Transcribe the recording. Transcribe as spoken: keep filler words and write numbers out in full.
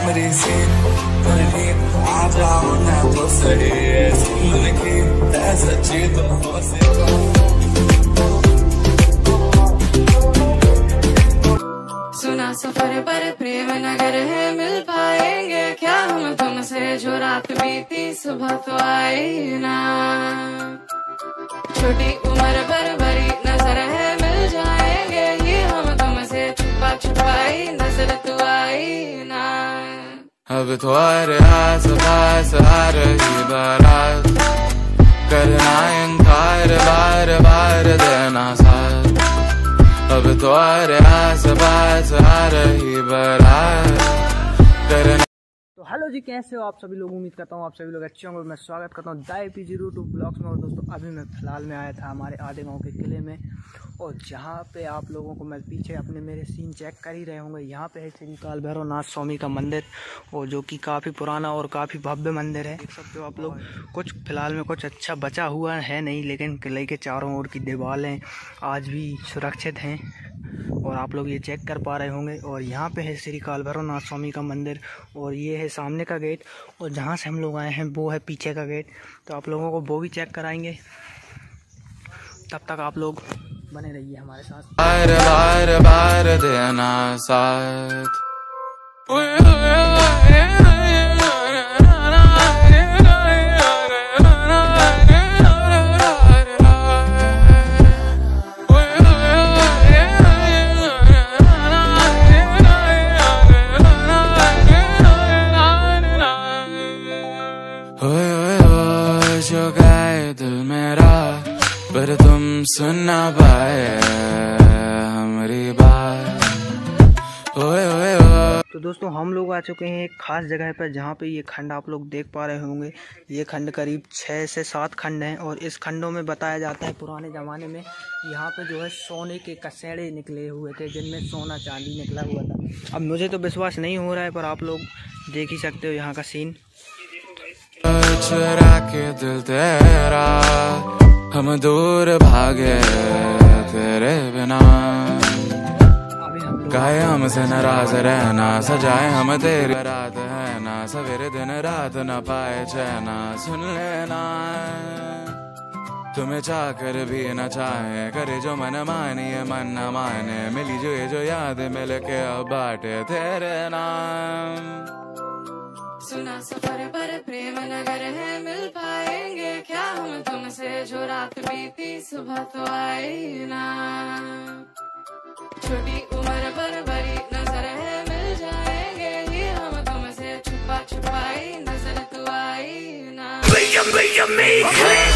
मेरी सी कहीं आ जाओ ना तो सही सुन की सच्ची तो हो से सुना सफर पर प्रेम नगर है, मिल पाएंगे क्या हम तुमसे, जो रात बीती सुबह तो आई ना। छोटी उम्र पर बड़ी नजर है, मिल जाएंगे ये हम तुमसे, छुपा छुपाई नजर तो आई ना। अब तो आ रहा पास आ रही बारात, करना इनकार बार बार देना साथ। अब तो आ रहा पास आ रही बारात, करना। तो हेलो जी, कैसे हो आप सभी लोग। उम्मीद करता हूँ आप सभी लोग अच्छे होंगे। मैं स्वागत करता हूँ the P zero two blogs में। और दोस्तों अभी मैं फिलहाल में आया था हमारे आधे गांव के किले में, और जहाँ पे आप लोगों को मैं पीछे अपने मेरे सीन चेक कर ही रहे होंगे, यहाँ पे है श्री काल भैरव नाथ स्वामी का मंदिर, और जो कि काफ़ी पुराना और काफ़ी भव्य मंदिर है। देख सकते हो आप लोग। कुछ फिलहाल में कुछ अच्छा बचा हुआ है नहीं, लेकिन किले के चारों ओर की दीवारें आज भी सुरक्षित हैं, और आप लोग ये चेक कर पा रहे होंगे। और यहाँ पे है श्री काल भैरव नाथ स्वामी का मंदिर, और ये है सामने का गेट, और जहाँ से हम लोग आए हैं वो है पीछे का गेट। तो आप लोगों को वो भी चेक कराएंगे, तब तक आप लोग बने रहिए हमारे साथ। बार बार बार देना साथ। जो गाए दिल मेरा पर तुम सुन ना पाए हमारी बात। ओए ओए ओए। तो दोस्तों हम लोग आ चुके हैं एक खास जगह पर, जहाँ पे ये खंड आप लोग देख पा रहे होंगे। ये खंड करीब छः से सात खंड हैं, और इस खंडों में बताया जाता है पुराने ज़माने में यहाँ पे जो है सोने के कसेड़े निकले हुए थे, जिनमें सोना चांदी निकला हुआ था। अब मुझे तो विश्वास नहीं हो रहा है, पर आप लोग देख ही सकते हो यहाँ का सीन। चुरा के दिल तेरा हम दूर भागे तेरे बिना, गाए हमसे नाराज रहना, सजाए हम तेरी रात है ना, सवेरे दिन रात न पाए चैना। सुन लेना तुम्हें चाह कर भी न चाहे, करे जो मन मानिए मन न माने, मिली जो ये जो याद मिल के अब बाटे तेरे नाम। सुना सफर पर प्रेम नगर है, मिल पाएंगे क्या हम तुमसे, जो रात बीती सुबह तो आई ना। छोटी उम्र पर बड़ी नजर है, मिल जाएंगे ये हम तुमसे, छुपा छुपाई नजर तो आई ना।